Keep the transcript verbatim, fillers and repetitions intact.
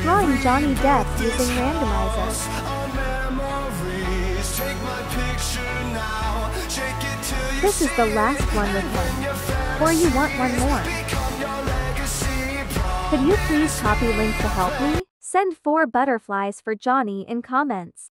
Drawing Johnny Depp using randomizer. This is the last one with him. Or you want one more? Could you please copy link to help me? Send four butterflies for Johnny in comments.